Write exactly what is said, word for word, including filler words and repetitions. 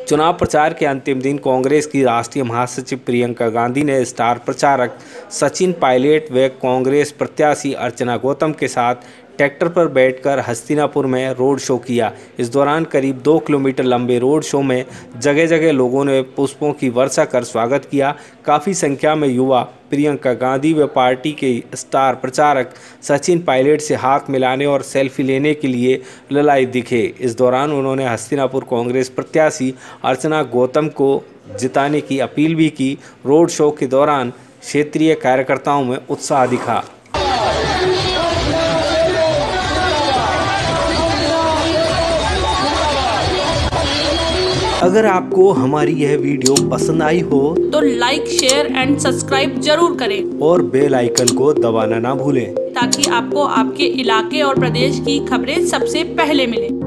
चुनाव प्रचार के अंतिम दिन कांग्रेस की राष्ट्रीय महासचिव प्रियंका गांधी ने स्टार प्रचारक सचिन पायलट व कांग्रेस प्रत्याशी अर्चना गौतम के साथ ट्रैक्टर पर बैठकर हस्तिनापुर में रोड शो किया। इस दौरान करीब दो किलोमीटर लंबे रोड शो में जगह जगह लोगों ने पुष्पों की वर्षा कर स्वागत किया। काफ़ी संख्या में युवा प्रियंका गांधी व पार्टी के स्टार प्रचारक सचिन पायलट से हाथ मिलाने और सेल्फी लेने के लिए ललायत दिखे। इस दौरान उन्होंने हस्तिनापुर कांग्रेस प्रत्याशी अर्चना गौतम को जिताने की अपील भी की। रोड शो के दौरान क्षेत्रीय कार्यकर्ताओं में उत्साह दिखा। अगर आपको हमारी यह वीडियो पसंद आई हो तो लाइक, शेयर एंड सब्सक्राइब जरूर करें और बेल आइकन को दबाना ना भूलें ताकि आपको आपके इलाके और प्रदेश की खबरें सबसे पहले मिलें।